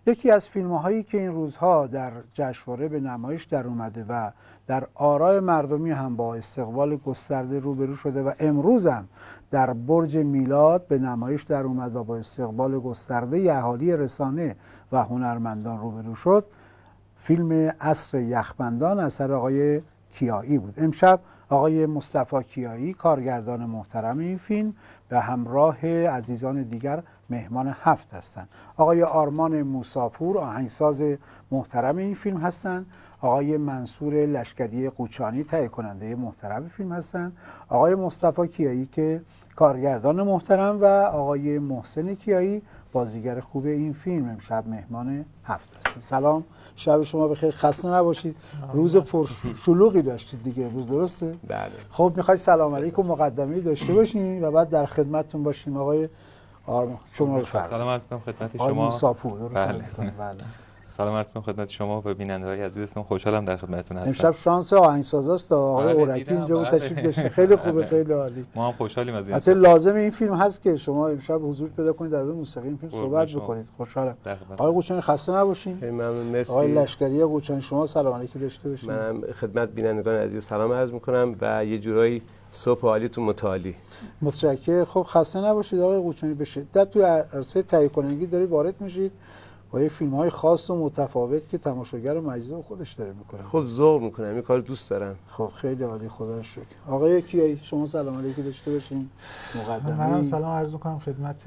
یکی از فیلم‌هایی که این روزها در جشنواره به نمایش در اومده و در آرای مردمی هم با استقبال گسترده روبرو شده و امروز هم در برج میلاد به نمایش در اومد و با استقبال گسترده اهالی رسانه و هنرمندان روبرو شد، فیلم عصر یخبندان اثر آقای کیایی بود. امشب آقای مصطفی کیایی کارگردان محترم این فیلم به همراه عزیزان دیگر مهمان هفت هستند. آقای آرمان موساپور آهنگساز محترم این فیلم هستند. آقای منصور لشکری قوچانی تهیه کننده محترم فیلم هستند. آقای مصطفی کیایی که کارگردان محترم و آقای محسن کیایی بازیگر خوب این فیلم امشب مهمان هفت هستند. سلام، شب شما بخیر، خسته نباشید. روز پرشلوغی داشتید دیگه امروز، درسته؟ بله. خب میخواید سلام علیکم مقدمه‌ای داشته باشین و بعد در خدمتتون باشیم. آقای آرمان شما بفرمایید. سلام عرض می‌کنم خدمت آقای شما. موساپور، بله. بله. سلام عرض می‌کنم خدمت شما و بیننده‌های عزیزتون. خوشحالم در خدمتتون هستم. امشب شانس آهنگسازاست آقای اورکی اینجا بود، تشریف داشته. خیلی خوبه، خیلی عالی. ما هم خوشحالیم از این. البته لازم این فیلم هست که شما امشب حضور پیدا کنید در مورد موسیقی این فیلم صحبت بکنید. خوشحالم. آقای قوچانی خسته نباشین. خیلی ممنون، مرسی. آقای لشکری قوچانی شما سلام علیکم داشته باشین. منم خدمت بینندگان عزیز سلام عرض می‌کنم و یه جورایی صبح عالیتون متعالی. متشکرم. خب خسته نباشید آقای قوچانی، به شدت تو عرصه تهیه کنندگی دارید وارد میشید با یه فیلم‌های خاص و متفاوت که تماشاگر مجذوب خودش داره میکنه. خب ذوق میکنم، این کارو دوست دارم. خب خیلی عالی، خدا رو شکر. آقای کیایی شما سلام علیکم داشته باشین. مقدمه منم سلام عرض می‌کنم خدمت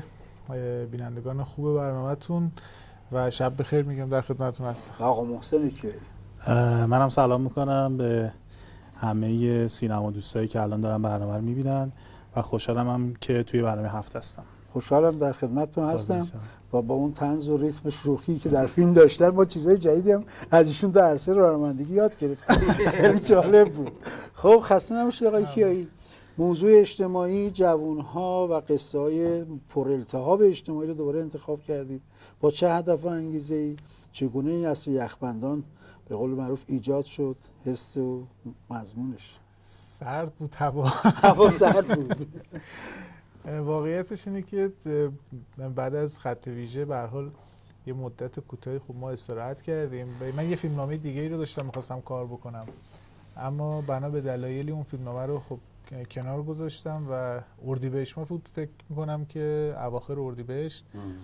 بینندگان خوب برنامه‌تون و شب بخیر میگم در خدمتتون هستم. آقا محسن کیایی منم سلام میکنم به همه سینما دوستایی که الان دارن برنامه رو میبینن و خوشحالم هم که توی برنامه هفت هستم. خوشحالم در خدمتتون هستم و با اون طنز و ریتم شوخی که در فیلم داشتن ما چیزای جدیدی هم از ایشون در عرصه رانندگی یاد گرفتیم. خیلی جالب بود. خب خسته نباشید آقای کیایی. موضوع اجتماعی، جوانها و قصه‌های پرالتهاب اجتماعی رو دوباره انتخاب کردید. با چه هدف و انگیزه‌ای؟ چگونه این عصر یخبندان به قول معروف ایجاد شد؟ حس و مضمونش سرد بود، هوا سرد بود. واقعیتش اینه که بعد از خط ویژه به هر حال یه مدت کوتاهی خوب ما استراحت کردیم. من یه فیلمنامه دیگه‌ای رو داشتم می‌خواستم کار بکنم، اما بنا به دلایلی اون فیلمنامه رو خب کنار گذاشتم و اردیبهشت ما فکر می‌کنم که اواخر اردیبهشت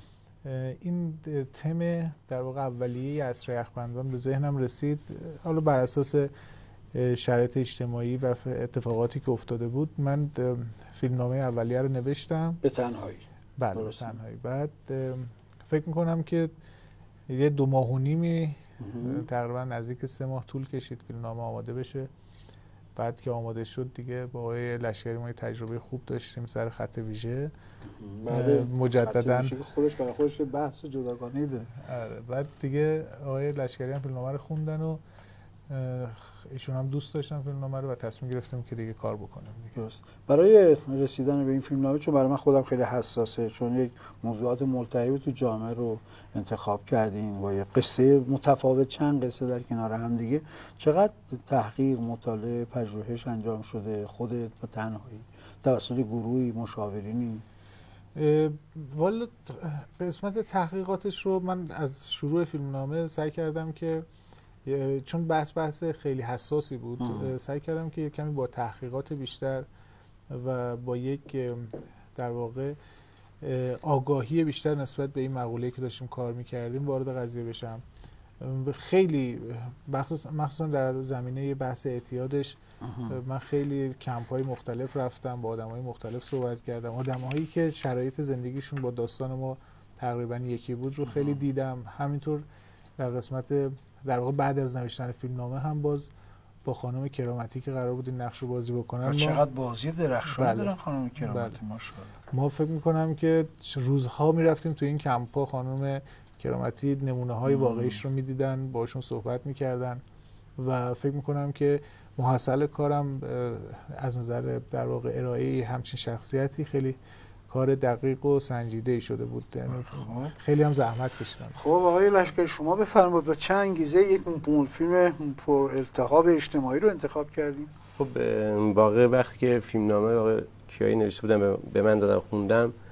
این تم در واقع اولیه عصر یخبندان به ذهنم رسید. حالا بر اساس شرایط اجتماعی و اتفاقاتی که افتاده بود من فیلمنامه اولیه رو نوشتم به تنهایی. بله به تنهایی. بعد فکر میکنم که یه 2 ماه و نیمی تقریبا نزدیک 3 ماه طول کشید فیلمنامه آماده بشه. بعد که آماده شد دیگه با آقای لشکری ما تجربه خوب داشتیم سر خط ویژه. مجددا خودش برای خودش بحث جداگانه‌ای داره. بعد دیگه آقای لشکری هم فیلمنامه رو خوندن و ایشون هم دوست داشتن فیلمنامه رو و تصمیم گرفتیم که دیگه کار بکنیم. درست. برای رسیدن به این فیلمنامه، چون برای من خودم خیلی حساسه، چون یک موضوعات ملتهب تو جامعه رو انتخاب کردین با یه قصه متفاوت، چند قصه در کنار هم دیگه، چقدر تحقیق، مطالعه، پژوهش انجام شده خودت به تنهایی توسط گروهی مشاورینی؟ والا قسمت تحقیقاتش رو من از شروع فیلمنامه سعی کردم که چون بحث خیلی حساسی بود سعی کردم که کمی با تحقیقات بیشتر و با یک در واقع آگاهی بیشتر نسبت به این مقوله‌ای که داشتیم کار می‌کردیم وارد قضیه بشم. خیلی مخصوصا در زمینه بحث اعتیادش من خیلی کمپ‌های مختلف رفتم، با آدم‌های مختلف صحبت کردم، آدم‌هایی که شرایط زندگیشون با داستان ما تقریبا یکی بود رو خیلی دیدم. همینطور در قسمت در واقع بعد از نوشتن فیلمنامه هم باز با خانم کرامتی که قرار بود این نقش رو بازی بکنن. چقدر بازی درخشان دارن خانم کرامتی، ماشاءالله. ما فکر می‌کنم که روزها می‌رفتیم تو این کمپ‌ها، خانم کرامتی نمونه‌های واقعیش رو می‌دیدن، باشون صحبت می‌کردن و فکر می‌کنم که محصل کارم از نظر در واقع ارائه همچین شخصیتی خیلی کار دقیق و سنجیده شده بود. خیلی هم زحمت کشیدم. خب آقای لشکری شما بفرمایید با چه انگیزه یک فیلم پر التهاب اجتماعی رو انتخاب کردیم؟ خب واقعا وقتی که فیلمنامه آقای کیایی نوشته بودن به من دادن خوندم،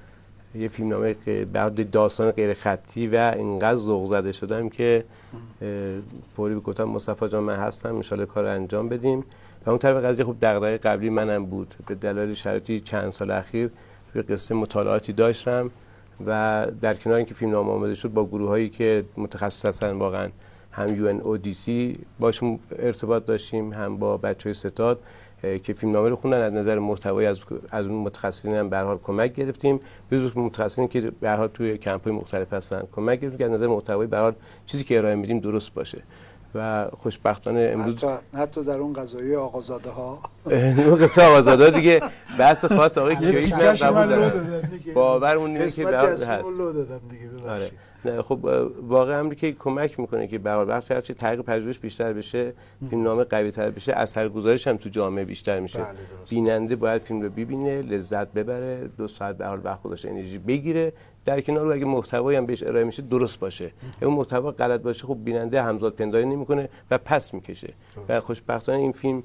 یه فیلمنامه بعد داستان غیر خطی و اینقدر ذوق زده شدم که فوری گفتم مصطفی جان من هستم ان شاءالله کار انجام بدیم. و اون طرف قضیه خب دغدغه قبلی منم بود، به دلایل شرایطی چند سال اخیر روی قصه مطالعاتی داشتم و در کنار اینکه فیلمنامه آماده شد با گروهایی که متخصص هستن واقعا، هم UNODC باشون ارتباط داشتیم، هم با بچهای ستاد که فیلمنامه رو خوندن، از نظر محتوایی از اون متخصصین هم به هر حال کمک گرفتیم، به خصوص متخصصین که به هر حال توی کمپ‌های مختلف هستن کمک گرفتیم که از نظر محتوایی به هر حال چیزی که ارائه میدیم درست باشه. و خوشبختانه امروز حتی در اون قضایی آقازاده ها اون قصه آقازاده ها دیگه بحث خاص آقای کیایی من قبول دارم، باورمون اینه که هست. آره. نه خب واقعا امریکایی کمک میکنه که به هر حال هرچی تحقیق پژوهش بیشتر بشه، فیلمنامه قوی‌تر بشه، اثرگذاریش هم تو جامعه بیشتر میشه. بیننده باید فیلم رو ببینه، لذت ببره، 2 ساعت به هر حال وقت خودش انرژی بگیره، در کنار رو اگه محتوایی هم بهش ارائه میشه درست باشه. اون محتوا غلط باشه خب بیننده همزاد پنداری نمیکنه و پس میکشه. و خوشبختانه این فیلم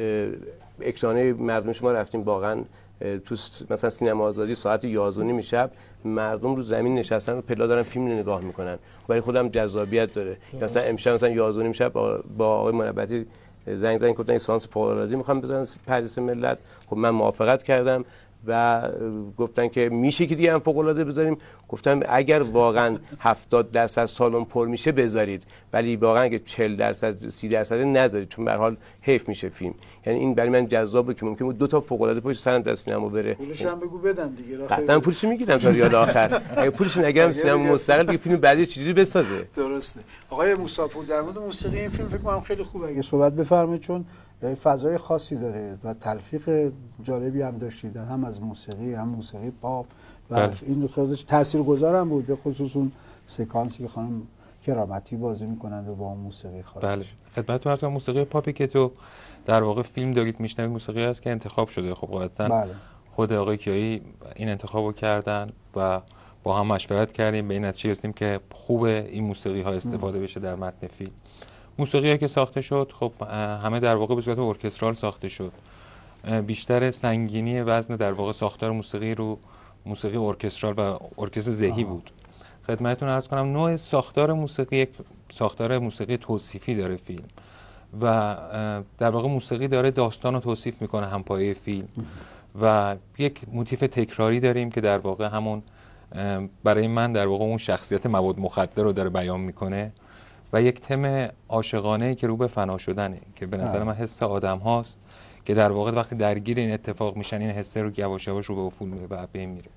اکرانه مردم شما رفتیم واقعا تو مثلا سینما آزادی ساعت 11:30 شب مردم رو زمین نشستن و پلا دارن فیلم رو نگاه میکنن، برای خودم جذابیت داره. مثلا امشب مثلا 11:30 شب با آقای منبتی زنگ زدن گفتن سانس فوق‌العاده میخوام بزنن پردیس ملت، خب من موافقت کردم و گفتن که میشه که دیگه هم فوق‌العاده بذاریم. گفتم اگر واقعا 70% سالن پر میشه بذارید، ولی واقعا اگه 40% 30% نذارید، چون به هر حال حیف میشه فیلم. یعنی این برای من جذابه که ممکنه 2 تا فوق‌العاده پشت سرم در سینما بره. پولش هم بگو بدن دیگه. قطعا پولش میگیرم تا ریال آخر. اگه پولش نگیرم سینما مستقل دیگه فیلم بعدی چجوری بسازه؟ درسته. آقای موساپور در مورد موسیقی این فیلم فکر کنم خیلی خوبه اگه صحبت بفرمایید، چون فضای خاصی داره و تلفیق جالبی هم داشتید، هم از موسیقی هم موسیقی پاپ و این خودش تاثیرگذار هم بود، به خصوص اون سکانسی که خانم کرامتی بازی میکنند و با اون موسیقی خاص. بله خدمتتون عرض کنم موسیقی پاپی که تو در واقع فیلم دارید میشنوید موسیقی است که انتخاب شده. خب قاعدتاً خود آقای کیایی این انتخابو کردن و با هم مشورت کردیم، به این نتیجه رسیدیم که خوبه این موسیقی ها استفاده بشه در متن فیلم. موسیقی که ساخته شد خب همه در واقع به صورت ارکسترال ساخته شد، بیشتر سنگینی وزن در واقع ساختار موسیقی رو موسیقی ارکسترال و ارکستر ذهی بود. خدمتتون عرض کنم نوع ساختار موسیقی یک ساختار موسیقی توصیفی داره فیلم و در واقع موسیقی داره داستان رو توصیف میکنه همپایه فیلم و یک موتیف تکراری داریم که در واقع همون برای من در واقع اون شخصیت مواد مخدر رو داره بیان میکنه و یک تم عاشقانه‌ای که رو به فنا شدنه که به نظر من حس آدم هاست که در واقع وقتی درگیر این اتفاق میشن این حس رو یواش یواش رو به افول میره و بین میره.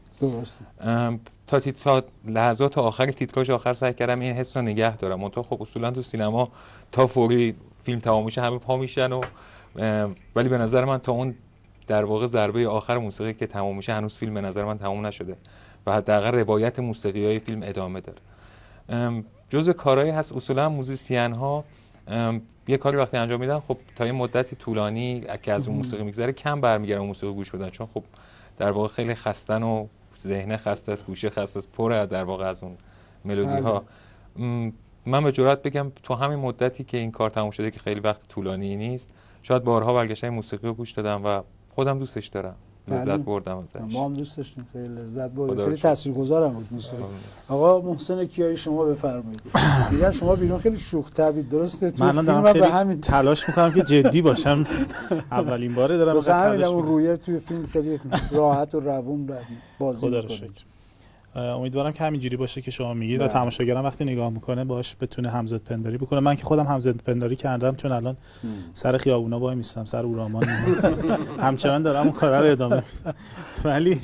تا لحظات آخر تیتراژ آخر سعی کردم این حس رو نگه دارم. منتها خب اصولا تو سینما تا فوری فیلم تمام میشه همه پا میشن ولی به نظر من تا اون در واقع ضربه آخر موسیقی که تمام میشه هنوز فیلم به نظر من تمام نشده و حداقل روایت موسیقیای فیلم ادامه داره. جزء کارهایی هست اصولا موزیسین ها یه کاری وقتی انجام میدن خب تا یه مدتی طولانی که از اون موسیقی میگذره کم برمیگردن موسیقی گوش بدن، چون خب در واقع خیلی خستن و ذهن خسته است، گوشه خسته است، پره در واقع از اون ملودی ها. من به جرئت بگم تو همین مدتی که این کار تموم شده که خیلی وقت طولانی نیست، شاید بارها برگشتم موسیقی رو گوش دادم و خودم دوستش دارم، لذت بردم ازش. ما هم دوست داشتیم، خیلی لذت بردیم، خیلی تاثیرگذارم بود موسیقی. آقا محسن کیایی شما بفرمایید. دیدم شما بیرون خیلی شوخ طبعی، درسته؟ من دارم خیلی همین تلاش میکنم که جدی باشم، اولین باره دارم تلاش اون رویه توی فیلم خیلی راحت و روون بازی می‌کنه. امیدوارم که همینجوری باشه که شما میگید و تماشاگرم وقتی نگاه میکنه باش بتونه همزاد پنداری بکنه. من که خودم همزاد پنداری کردم، چون الان سر خیابونا وای میستم، سر اورامان همچنان دارم اون کارا رو ادامه میدم. ولی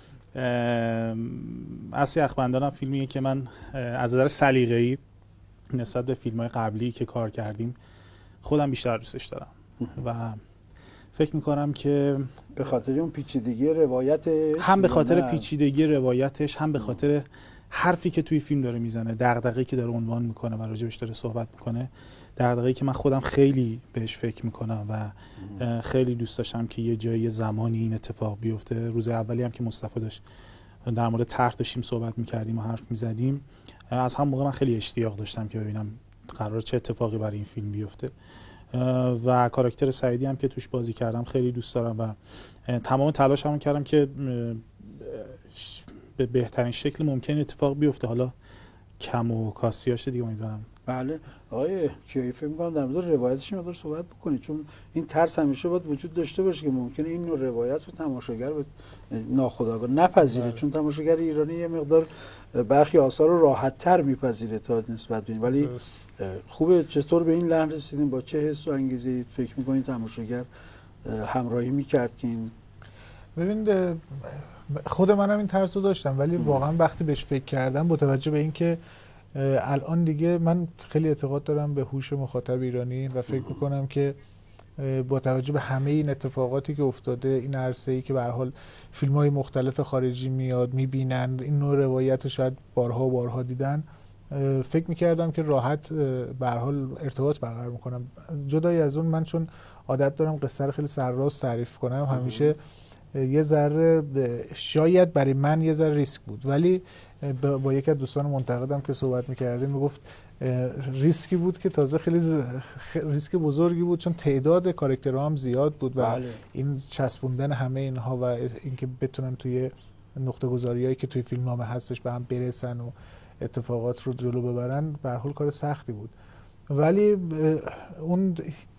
اصلی اخبندانم فیلمیه که من از نظر سلیقه‌ای نسبت به فیلم‌های قبلی که کار کردیم خودم بیشتر دوستش دارم و فکر میکنم که به خاطر اون پیچیدگی روایتش، هم به خاطر پیچیدگی روایتش، هم به خاطر حرفی که توی فیلم داره میزنه، دغدغه‌ای که داره عنوان میکنه و راجبش داره صحبت میکنه، دغدغه‌ای که من خودم خیلی بهش فکر میکنم و خیلی دوست داشتم که یه جایی زمانی این اتفاق بیفته. روز اولی هم که مصطفی داشت در مورد طرح داشتیم صحبت میکردیم و حرف میزدیم، از هم موقع من خیلی اشتیاق داشتم که ببینم قرار چه اتفاقی برای این فیلم بیفته و کاراکتر سعیدی هم که توش بازی کردم خیلی دوست دارم و تمام تلاشمو کردم که به بهترین شکل ممکن اتفاق بیفته. حالا کم و کاسیاش دیگه امیدوارم. بله آقای کیایی فکر می‌کنم در مورد روایتش مقدار صحبت بکنید، چون این ترس همیشه باید وجود داشته باشه که ممکنه این نوع روایت رو تماشاگر به ناخودآگاه نپذیره، چون تماشاگر ایرانی یه مقدار برخی آثار رو راحت‌تر میپذیره تا نسبت به این. ولی خوبه چطور به این لحن رسیدیم، با چه حس و انگیزه‌ای فکر می‌کنید تماشاگر همراهی می‌کرد که این؟ ببینید خود منم این ترس رو داشتم، ولی واقعا وقتی بهش فکر کردم با توجه به اینکه الان دیگه من خیلی اعتقاد دارم به هوش مخاطب ایرانی و فکر میکنم که با توجه به همه این اتفاقاتی که افتاده، این عرصه‌ای که به هر حال فیلم‌های مختلف خارجی میاد میبینن، این نوع روایت رو شاید بارها و بارها دیدن، فکر میکردم که راحت به هر حال ارتباط برقرار میکنم. جدای از اون من چون عادت دارم قصه رو خیلی سرراست تعریف کنم، همیشه یه ذره شاید برای من یه ذره ریسک بود، ولی با یکی از دوستان منتقدم که صحبت میکردیم میگفت ریسکی بود که تازه خیلی ریسک بزرگی بود، چون تعداد کاراکترها هم زیاد بود و این چسبوندن همه اینها و اینکه بتونن توی نقطه گذاریایی که توی فیلمنامه هستش به هم برسن و اتفاقات رو جلو ببرن به هر حال کار سختی بود. ولی اون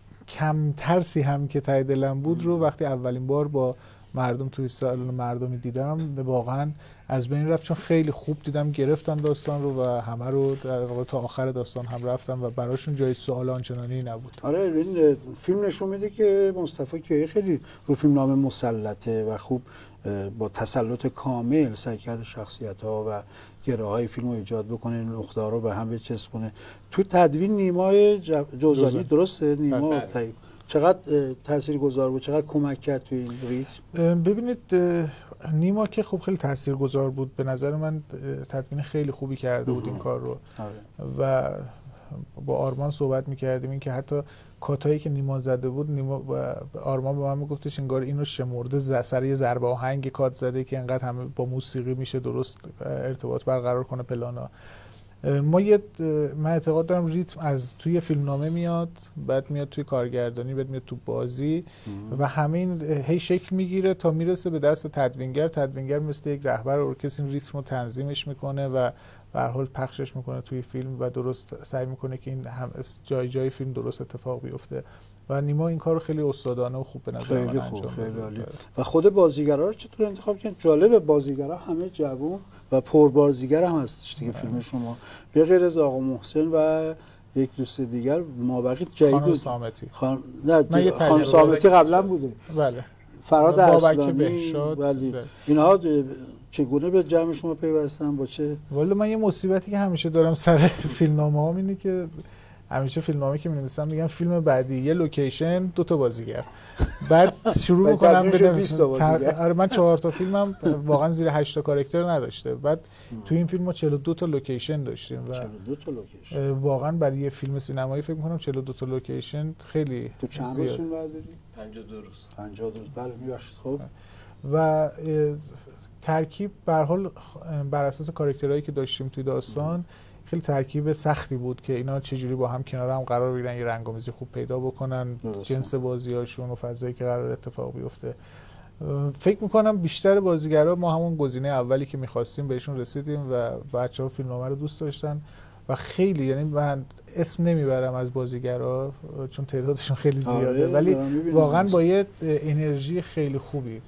کم ترسی هم که ته دلم بود رو وقتی اولین بار با مردم توی سالن مردمی دیدم واقعا از بین رفت، چون خیلی خوب دیدم گرفتن داستان رو و همه رو در واقع تا آخر داستان هم رفتم و براشون جای سوال آنچنانی نبود. آره این فیلم نشون میده که مصطفی کیایی خیلی رو فیلمنامه مسلطه و خوب با تسلط کامل سعی کرده شخصیت‌ها و گره‌های فیلم رو ایجاد بکنه، نقطه‌ها رو به هم بچسبونه. تو تدوین نیمای جوزانی درسته؟ نیما چقدر تاثیرگذار بود، چقدر کمک کرد توی این ریتم؟ ببینید نیما که خب خیلی تاثیرگذار بود، به نظر من تدوین خیلی خوبی کرده بود این کار رو. و با آرمان صحبت می‌کردیم این که حتی کاتایی که نیما زده بود، نیما و آرمان به من میگفتش انگار اینو شمرده سر یه ضربه آهنگ کات زده که انقدر همه با موسیقی میشه درست ارتباط برقرار کنه پلانا. من اعتقاد دارم ریتم از توی فیلمنامه میاد، بعد میاد توی کارگردانی، بعد میاد تو بازی و همین هی شکل میگیره تا میرسه به دست تدوینگر. تدوینگر مثل یک رهبر ارکستر این ریتم رو تنظیمش میکنه و به هر حال پخشش میکنه توی فیلم و درست سعی میکنه که این هم جای فیلم درست اتفاق بیفته و نیما این کارو خیلی استادانه و خوب به نظر من انجام داد. خیلی عالی. و خود بازیگرا رو چطور انتخاب کردن؟ جالب، بازیگرا همه جوان و پربازیگر هم هستش دیگه فیلم شما، به غیر از آقا محسن و یک دوست دیگر مابقی جدید. خانم صامتی. خانم صامتی قبلا بوده. بله. فراد اصلانی. ولی اینها چگونه به جمع شما پیوستن؟ با چه؟ والا من یه مصیبتی که همیشه دارم سر فیلمنامه‌هام اینه که همیشه فیلمنامه که می‌نویسم میگم فیلم بعدی یه لوکیشن 2 تا بازیگر، بعد شروع می‌کنم بنویسم. آره من 4 تا فیلمم واقعا زیر 8 تا کاراکتر نداشته، بعد تو این فیلم ما 42 تا لوکیشن داشتیم و 42 تا لوکیشن واقعا برای یه فیلم سینمایی فکر می‌کنم 42 تا لوکیشن خیلی تو چند روز فیلم برداری؟ 52 روز. 52 روز. بله میبخشید. خب و ترکیب به هر حال بر اساس کاراکترهایی که داشتیم توی داستان خیلی ترکیب سختی بود که اینا چجوری با هم کنار هم قرار بگیرن، یه رنگ‌آمیزی خوب پیدا بکنن، جنس بازی‌هاشون و فضایی که قرار اتفاق بیفته. فکر می‌کنم بیشتر بازیگرا ما همون گزینه اولی که می‌خواستیم بهشون رسیدیم و بچه‌ها فیلمنامه رو دوست داشتن و خیلی، یعنی من اسم نمیبرم از بازیگرا چون تعدادشون خیلی زیاده، ولی واقعا با یه انرژی خیلی خوبی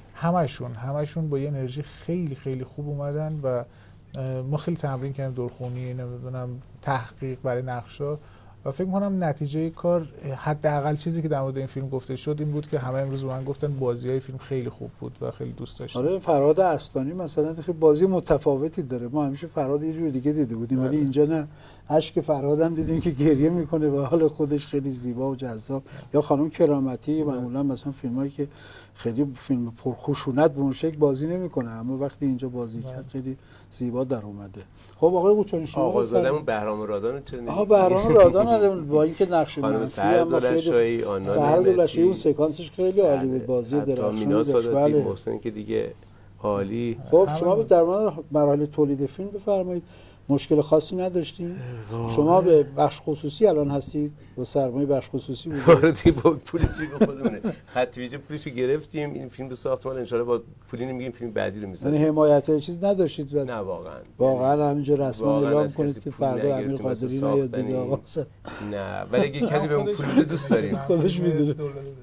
همشون با یه انرژی خیلی خیلی خوب اومدن و ما خیلی تمرین کردیم، دورخونی، نمیدونم تحقیق برای نقشا و فکر می‌کنم نتیجه کار حداقل چیزی که در مورد این فیلم گفته شد این بود که همه امروز من گفتن بازی‌های فیلم خیلی خوب بود و خیلی دوست داشتم. آره فرهاد اصلانی مثلا خیلی بازی متفاوتی داره، ما همیشه فرهاد یه جور دیگه دیده بودیم ولی اینجا نه، اشک فرهاد هم دیدیم که گریه میکنه و حال خودش خیلی زیبا و جذاب. یا خانم کرامتی معمولا مثلا فیلمایی که خیلی فیلم پرخشونت به اون شکل بازی نمیکنه اما وقتی اینجا بازی کرد خیلی زیبا در اومده. خب آقای قوچانی شما آقازاده‌مون بهرام رادان چرا نمیگی؟ بهرام رادان با اینکه نقش منفی هم خیلی سهر دولشویی اون سکانسش خیلی عالی بود، بازی درخشانی داشت. بله محسن که دیگه عالی. خب شما در مراحل تولید فیلم بفرمایید مشکل خاصی نداشتین؟ شما به بخش خصوصی الان هستید؟ با سرمایه بخش خصوصی بود؟ واردی با پول جیب خودمونه. خط ویژه پولشو گرفتیم، این فیلم رو ساختمان ان شاءالله با پولی میگیم فیلم بعدی رو می‌سازیم. یعنی حمایت چیز نداشتید؟ نه واقعا همینجا رسما اعلام کنید که فردا امیر قادری نیاد دیگه آقا. نه ولی اگه کسی بهمون پول بده دوست داریم. خودش میدونه.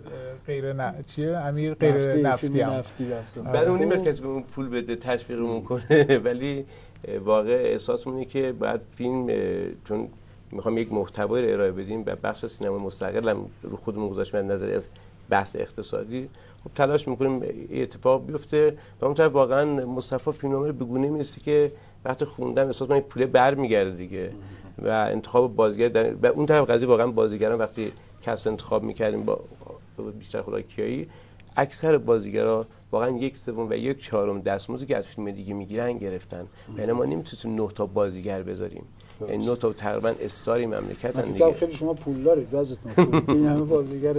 چیه امیر غیر نفتی هم. بعد اون نیست کسی بهمون پول بده تشویقمون کنه، ولی واقع احساسمونه که بعد فیلم چون میخوام یک محتوایی رو ارائه بدیم و بخش سینما مستقل هم رو خودمون گذاشتیم از نظر از بحث اقتصادی، خب تلاش میکنیم اتفاق بیفته. و اون طرف واقعا مصطفی فیلمنامه رو به گونه‌ای می‌رسه که وقتی خوندم احساس من پول برمیگرده دیگه و انتخاب بازیگر و اون طرف قضیه واقعا بازیگران وقتی کس انتخاب میکردیم با بیشتر خدای کیایی اکثر بازیگرا واقعا 1/3 و 1/4 دستمزدی که از فیلم دیگه میگیرن گرفتن. یعنی ما نمیتونیم 9 تا بازیگر بذاریم، یعنی 9 تا تقریبا استاری مملکتن دیگه. خیلی شما پول دارید دستتون این همه بازیگر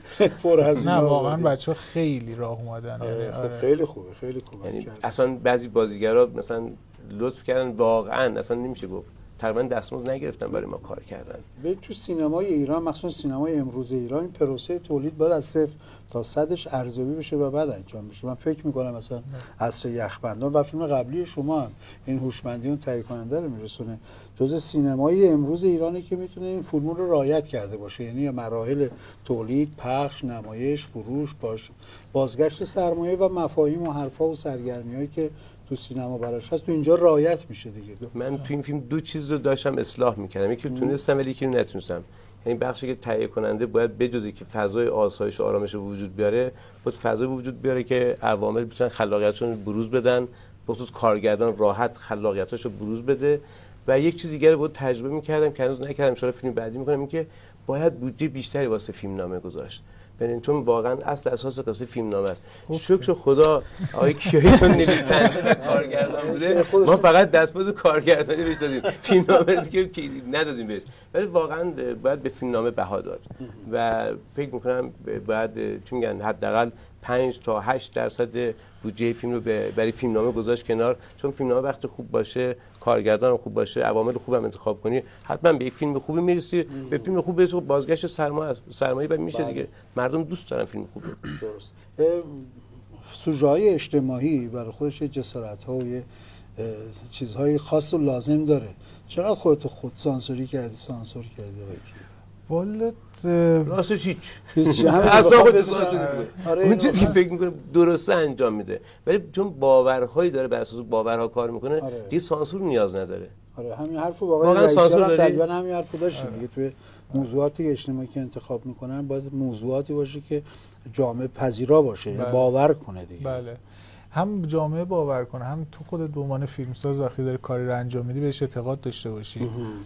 پر هزینه. نه واقعا بچه‌ها خیلی راه اومدن. خب خیلی خوبه، خیلی خوبه. یعنی اصلا بعضی بازیگرا مثلا لطف کردن واقعا اصلا نمیشه گفت تقریبا دستمزد نگرفتن برای ما کار کردن. به تو سینمای ایران مخصوصا سینمای امروز ایران این پروسه تولید باید از 0 تا 100ش ارزیابی بشه و بعد انجام بشه. من فکر می‌کنم مثلا عصر یخبندان و فیلم قبلی شما هم این هوشمندی اون تهیه کننده رو میرسونه. جزء سینمای امروز ایرانی که میتونه این فرمول رو رعایت کرده باشه، یعنی مراحل تولید، پخش، نمایش، فروش، بازگشت سرمایه و مفاهیم و حرفا و سرگرمی‌هایی که تو سینما براش هست تو اینجا رعایت میشه دیگه. من تو این فیلم 2 چیز رو داشتم اصلاح می‌کردم، یکی تونستم ولی یکی نتونستم. یعنی بخشی که تهیه کننده باید بجز که فضای آسایش و آرامش وجود بیاره، باید فضای وجود بیاره که عوامل بتونن خلاقیتشون بروز بدن، بخصوص کارگردان راحت خلاقیتاشو بروز بده. و یک چیز دیگه رو باید تجربه می‌کردم که هنوز نکردم، ان شاءالله فیلم بعدی می‌کنم، این که باید بودجه بیشتری واسه فیلمنامه گذاشت. ببین چون واقعا اصل اساس قصه فیلمنامه است. شکر خدا آقای کیایی چون نویسنده و کارگردان بوده ما فقط دستمزد کارگردانی بهش دادیم، فیلمنامه که ندادیم بهش. ولی واقعا باید به فیلمنامه بها داد و فکر می‌کنم باید چی میگن حداقل 5 تا 8% بودجه فیلم رو برای فیلمنامه گذاشت کنار، چون فیلمنامه وقتی خوب باشه، کارگردان خوب باشه، عوامل خوبم انتخاب کنی، حتما به یک فیلم خوبی میرسی. به فیلم خوب برسی بازگشت سرمایه بعد میشه دیگه. مردم دوست دارن فیلم خوبه. درست. سوژه‌های اجتماعی برای خودش جسارت‌ها و چیزهای خاص و لازم داره. چقدر خودت خود سانسوری کردی، سانسور کردی والله راستش هیچ اصلا خودت سانسور می‌کنی. اون چیزی که فکر می‌کنه درسته انجام میده، ولی چون باورهایی داره بر اساس باورها کار می‌کنه دیگه سانسور نیاز نداره. آره همین حرفو واقعا سانسور تقریبا همین حرفو داشت دیگه. توی موضوعاتی اجتماعی که انتخاب میکنن باید موضوعاتی باشه که جامعه پذیرا باشه، بله. باور کنه دیگه. بله. هم جامعه باور کنه، هم تو خودت به عنوان فیلمساز وقتی داری کاری رو انجام میدی بهش اعتقاد داشته باشی.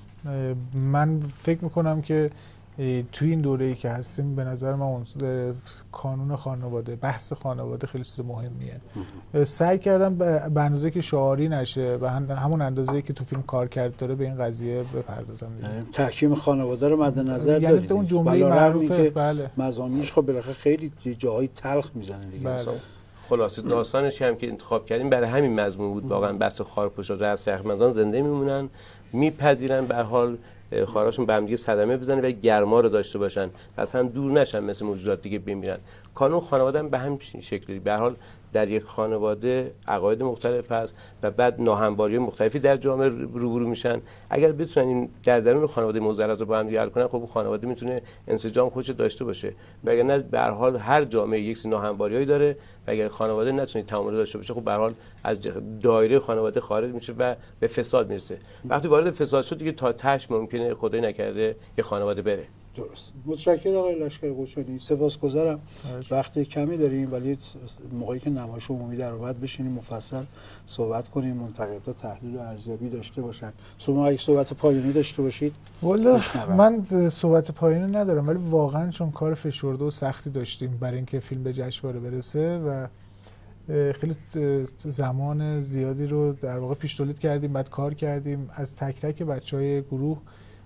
من فکر میکنم که توی این دوره‌ای که هستیم به نظر من کانون خانواده، بحث خانواده خیلی چیز مهمیه. سعی کردم به اندازه که شعاری نشه و همون اندازه‌ای که تو فیلم کار کرد داره به این قضیه بپردازم. تحکیم خانواده رو مد نظر دارید. یعنی اون جمله معروفه بله. مضامینش خب بالاخره خیلی جاهای تلخ میزنه دیگه. بله. خلاصه داستانش هم که انتخاب کردیم برای همین مضمون بود. واقعا بحث خارپوشا رأس یخبندان زنده میمونن، میپذیرن به حال خاراشون به هم دیگه صدمه بزنه و گرما رو داشته باشن، پس هم دور نشن مثل موجودات دیگه بمیرن. کانون خانواده هم به همین شکلی به هر حال در یک خانواده عقاید مختلف هست و بعد ناهمواری مختلفی در جامعه روبرو میشن. اگر بتونن این در درون خانواده معضلات رو با هم حل کنن، خب خانواده میتونه انسجام خودش داشته باشه. وگرنه به هر حال هر جامعه یک سری ناهمواریایی داره و اگر خانواده نتونه تعامل داشته باشه، خب به هر حال از دایره خانواده خارج میشه و به فساد میرسه. وقتی وارد فساد شد دیگه تا تهش ممکنه خدای نکرده یه خانواده بره. درست. متشکرم آقای لشکری قوچانی. سپاسگزارم. وقت کمی داریم ولی موقعی که نمایش عمومی در اومد بشینیم مفصل صحبت کنیم، منتقدا تحلیل و ارزیابی داشته باشن. شما اگه صحبت پایانی داشته باشید. والا من صحبت پایانی ندارم، ولی واقعا چون کار فشرده و سختی داشتیم برای اینکه فیلم به جشنواره برسه و خیلی زمان زیادی رو در واقع پیش تولید کردیم، بعد کار کردیم، از تک تک بچهای گروه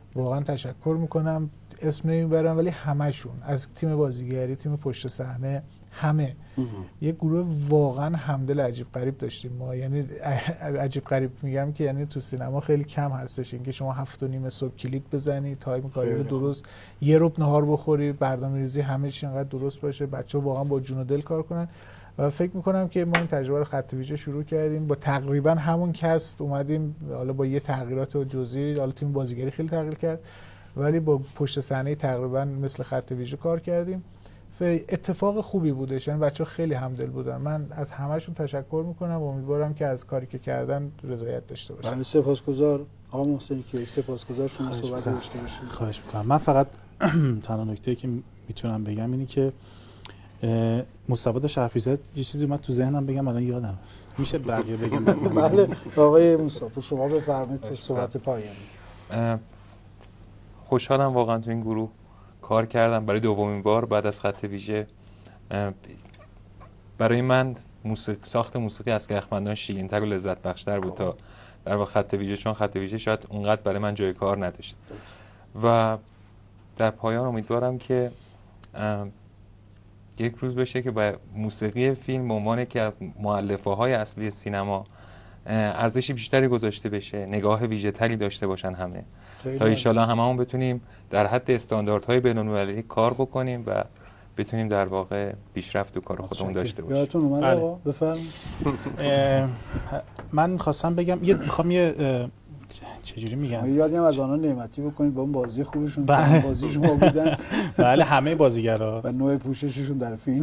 واقعا تشکر میکنم. اسم نمیبرم ولی همشون، از تیم بازیگری، تیم پشت صحنه، همه یه گروه واقعا همدل عجیب غریب داشتیم ما. یعنی عجیب غریب میگم که یعنی تو سینما خیلی کم هستش اینکه شما 7:30 صبح کلید بزنی، تایم کاری رو درست، یه ربع نهار بخوری، برنامه‌ریزی همه چی انقدر درست باشه، بچه‌ها واقعا با جون و دل کار کنن. و فکر میکنم که ما این تجربه رو خط ویژه شروع کردیم با تقریبا همون کست اومدیم، حالا با یه تغییرات جزئی، حالا تیم بازیگری خیلی تغییر کرد ولی با پشت صحنه تقریبا مثل خط ویژه کار کردیم. اتفاق خوبی بودش، یعنی بچه‌ها خیلی همدل بودن. من از همه‌شون تشکر میکنم و امیدوارم که از کاری که کردن رضایت داشته باشن. بله سپاسگزار آقا محسنی که سپاسگزار شما صحبت داشته باشید. خواهش میکنم. من فقط تنها نکته‌ای که میتونم بگم اینی که مصطفی شرفی زد یه چیزی اومد تو ذهنم بگم الان یادم میشه بقیه بگم. بله آقای مصطفی شما بفرمایید صحبت پایانی. خوشحالم واقعا تو این گروه کار کردم برای دومین بار بعد از خط ویژه. برای من ساخت موسیقی اسکرخمندان شیرین‌تر و لذت بخشتر بود تا در واقع خط ویژه، چون خط ویژه شاید اونقدر برای من جای کار نداشت. و در پایان امیدوارم که یک روز بشه که با موسیقی فیلم به عنوان که مؤلفه‌های اصلی سینما ارزش بیشتری گذاشته بشه، نگاه ویژه‌تری داشته باشن همه، تا ان شاءالله هممون بتونیم در حد استانداردهای بین‌المللی کار بکنیم و بتونیم در واقع پیشرفت تو کار خودمون داشته باشیم. یادتون اومد آقا بفرمایید. من خواستم بگم میخوام چجوری میگم، یادم از آنها نعمتی بکنید با اون بازی خوبشون. بازی شما بودن. بله همه بازیگرا و نوع پوشششون در فیلم.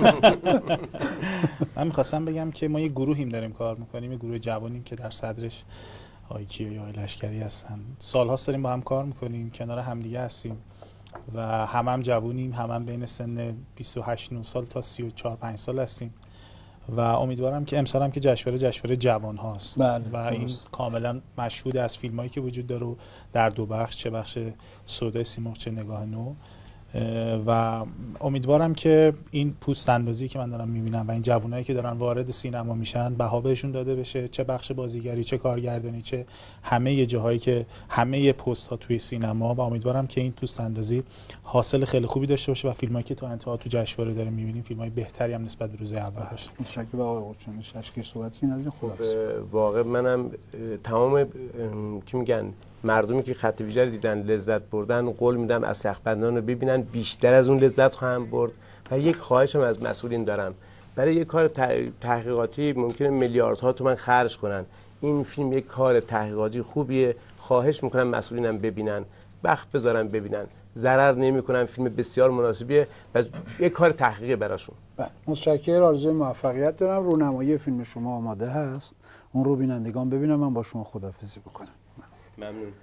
من میخواستم بگم که ما یه گروهیم داریم کار میکنیم، یه گروه جوانیم که در صدرش آقای کیا یا لشکری هستن. سالهاست داریم با هم کار میکنیم، کنار همدیگه هستیم و هم جوونیم، هم بین سن 28 سال تا 34 5 سال هستیم و امیدوارم که امسال هم که جشنواره جوان هاست و این کاملا مشهود از فیلمایی که وجود داره در دو بخش، چه بخش سودای سیمرغ چه نگاه نو، و امیدوارم که این پوست اندازی که من دارم میبینم و این جوانایی که دارن وارد سینما میشن بها بهشون داده بشه، چه بخش بازیگری چه کارگردانی چه همه جاهایی که همه پست ها توی سینما، و امیدوارم که این پوست اندازی حاصل خیلی خوبی داشته باشه و فیلمایی که تو انتها تو جشنواره داریم میبینیم فیلمای بهتری هم نسبت به روز اول باشه. متشکرم آقای قرچانی. شش صحبتی نداریم. خوب واقعا منم تمام چی میگن مردمی که خط ویژه دیدن لذت بردن، قول میدم اسلحه‌بندان رو ببینن بیشتر از اون لذت خواهم برد. و یک خواهشم از مسئولین دارم، برای یک کار تحقیقاتی ممکنه میلیاردها تومان خرج کنن، این فیلم یک کار تحقیقاتی خوبیه، خواهش میکنم مسئولینم ببینن، وقت بذارن ببینن، ضرر نمیکنن، فیلم بسیار مناسبیه و یک کار تحقیقی براشون. متشکرم، آرزوی موفقیت دارم. رونمایی فیلم شما آماده هست، اون رو بینندگان ببینم. من با شما خداحافظی بکنم. ممنون.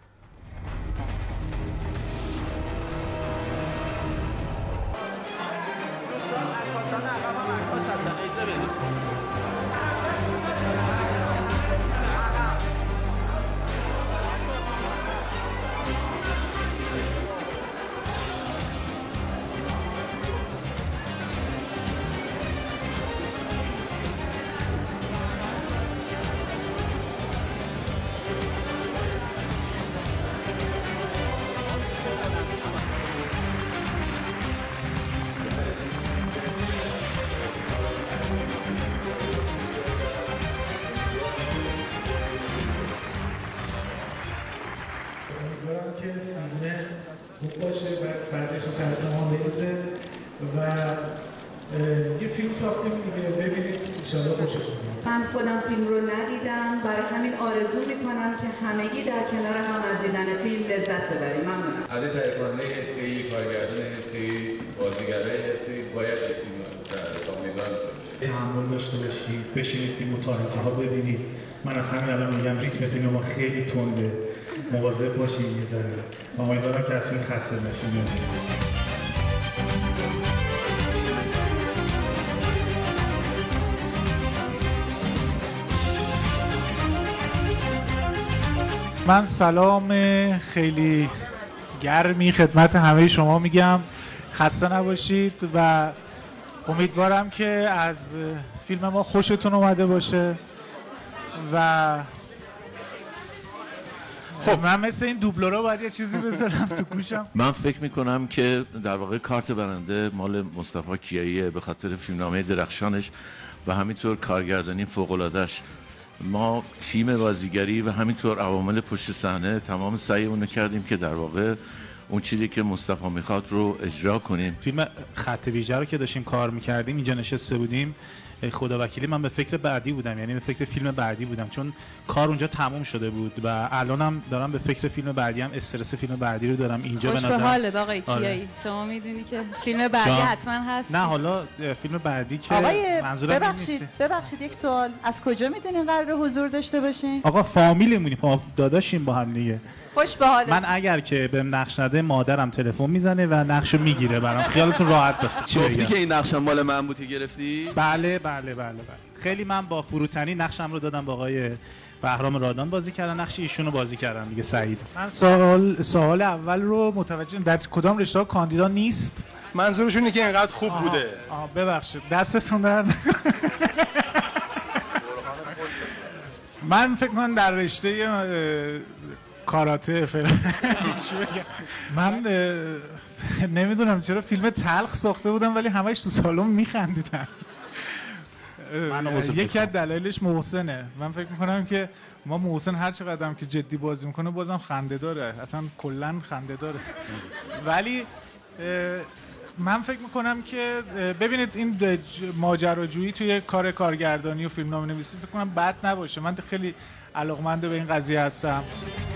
یه فیلم ساختیم دیگه، ببینید انشاءالله خوشتون بیاد. من خودم فیلم رو ندیدم، برای همین آرزو میکنم که همگی در کنار هم از دیدن فیلم لذت ببریم. ممنونم. از تهیه کننده حرفه‌ای، کارگردان حرفه‌ای، بازیگرای حرفه‌ای باید فیلم در امیدوارم تحمل داشته باشید، بشینید فیلمو تا انتها ببینید. من از همین الان میگم ریتم فیلم ما خیلی تنده، مواظب باشید یه ذره. امیدوارم که از فیلم خسته نشید. من سلام خیلی گرمی خدمت همه شما میگم، خسته نباشید و امیدوارم که از فیلم ما خوشتون اومده باشه و خب من مثل این دوبلورا باید یه چیزی بذارم تو گوشم. من فکر میکنم که در واقع کارت برنده مال مصطفی کیاییه به خاطر فیلمنامه درخشانش و همینطور کارگردانی فوق‌العاده‌اش. ما تیم بازیگری و همینطور عوامل پشت صحنه تمام سعیمون کردیم که در واقع اون چیزی که مصطفی میخواد رو اجرا کنیم. فیلم خط ویژه رو که داشتیم کار میکردیم اینجا نشسته بودیم، خدا وکیلی من به فکر بعدی بودم، یعنی به فکر فیلم بعدی بودم، چون کار اونجا تموم شده بود و الانم دارم به فکر فیلم بعدی، هم استرس فیلم بعدی رو دارم اینجا. به نظر حالت آقای کیایی شما میدونی که فیلم بعدی حتما هست. نه حالا فیلم بعدی که منظورم ببخشید یک سوال، از کجا میدونین قرار حضور داشته باشین؟ آقا فامیلمونیم، ما داداشیم با هم دیگه. خوش به حالت. من اگر که بهم نقش نده مادرم تلفن میزنه و نقشو میگیره برام. خیالتون راحت باشه. چی گفتی که این نقشم مال من بود که گرفتی؟ بله. خیلی من با فروتنی نقشم رو دادم با آقای بهرام رادان بازی کردن، نقش ایشونو بازی کردن دیگه. سعید، من سوال اول رو متوجه در کدام رشته کاندیدا نیست؟ منظورشون اینه که اینقدر خوب بوده. ببخشید دستتون در من فکر کنم در رشته کاراته چی بگم، من نمیدونم چرا فیلم تلخ ساخته بودم ولی همش تو سالن میخندیدن. یکی از دلایلش محسنه. من فکر میکنم که ما محسن هر چقدر که جدی بازی میکنه بازم خنده داره، اصلا کلا خنده داره. ولی من فکر میکنم که ببینید این ماجراجویی توی کار کارگردانی و فیلمنامه‌نویسی فکر کنم بد نباشه. من خیلی علاقمند به این قضیه هستم.